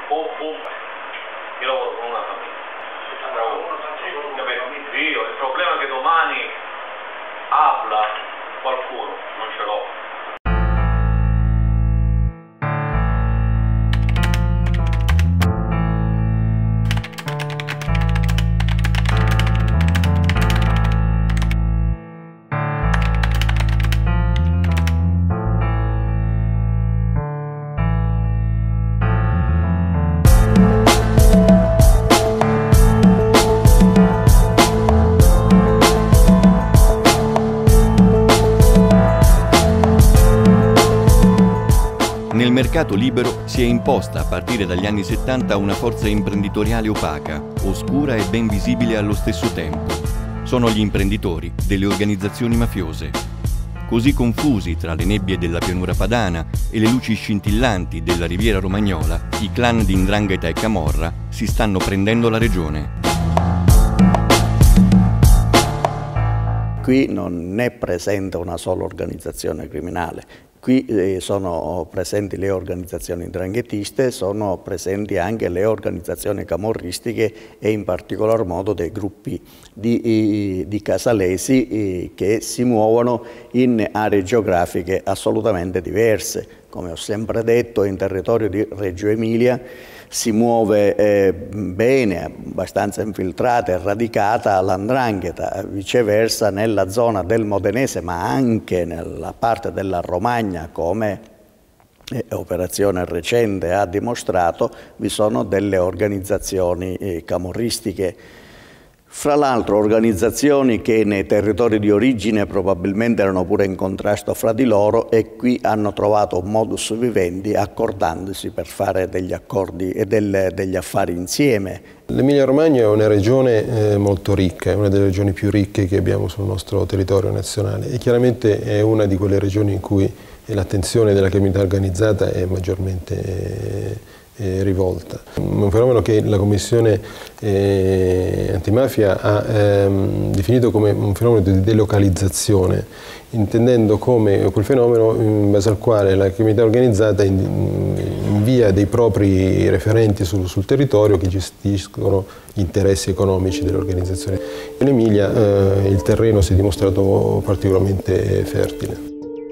Io lavoro con una famiglia. Io, il problema è che domani apla qualcuno, non ce l'ho. Nel mercato libero si è imposta a partire dagli anni 70 una forza imprenditoriale opaca, oscura e ben visibile allo stesso tempo. Sono gli imprenditori delle organizzazioni mafiose. Così confusi tra le nebbie della pianura padana e le luci scintillanti della riviera romagnola, i clan di 'Ndrangheta e Camorra si stanno prendendo la regione. Qui non è presente una sola organizzazione criminale. Qui sono presenti le organizzazioni 'ndranghetiste, sono presenti anche le organizzazioni camorristiche e in particolar modo dei gruppi di casalesi che si muovono in aree geografiche assolutamente diverse. Come ho sempre detto, in territorio di Reggio Emilia si muove bene, abbastanza infiltrata e radicata l''Ndrangheta, viceversa nella zona del Modenese, ma anche nella parte della Romagna, come operazione recente ha dimostrato, vi sono delle organizzazioni camorristiche. Fra l'altro organizzazioni che nei territori di origine probabilmente erano pure in contrasto fra di loro e qui hanno trovato un modus vivendi accordandosi per fare degli accordi e degli affari insieme. L'Emilia Romagna è una regione molto ricca, è una delle regioni più ricche che abbiamo sul nostro territorio nazionale e chiaramente è una di quelle regioni in cui l'attenzione della criminalità organizzata è maggiormente rivolta. Un fenomeno che la Commissione antimafia ha definito come un fenomeno di delocalizzazione, intendendo come quel fenomeno in base al quale la criminalità organizzata invia dei propri referenti sul territorio che gestiscono gli interessi economici dell'organizzazione. In Emilia il terreno si è dimostrato particolarmente fertile.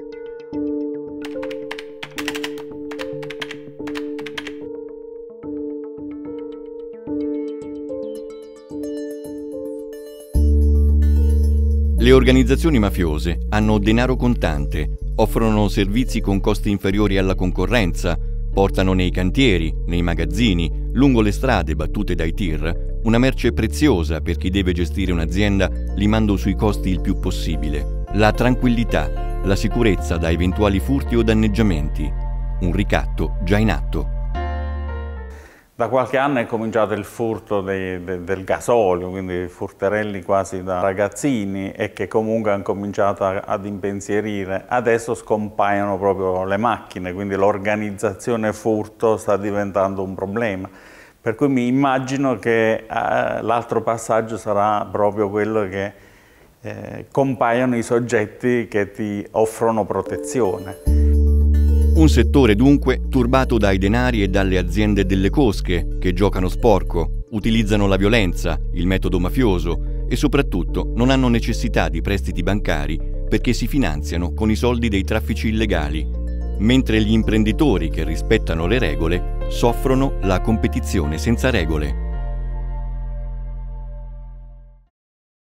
Le organizzazioni mafiose hanno denaro contante, offrono servizi con costi inferiori alla concorrenza, portano nei cantieri, nei magazzini, lungo le strade battute dai tir, una merce preziosa per chi deve gestire un'azienda limando sui costi il più possibile. La tranquillità, la sicurezza da eventuali furti o danneggiamenti. Un ricatto già in atto. Da qualche anno è cominciato il furto del gasolio, quindi furterelli quasi da ragazzini e che comunque hanno cominciato ad impensierire. Adesso scompaiono proprio le macchine, quindi l'organizzazione furto sta diventando un problema. Per cui mi immagino che l'altro passaggio sarà proprio quello che compaiono i soggetti che ti offrono protezione. Un settore dunque turbato dai denari e dalle aziende delle cosche che giocano sporco, utilizzano la violenza, il metodo mafioso e soprattutto non hanno necessità di prestiti bancari perché si finanziano con i soldi dei traffici illegali, mentre gli imprenditori che rispettano le regole soffrono la competizione senza regole.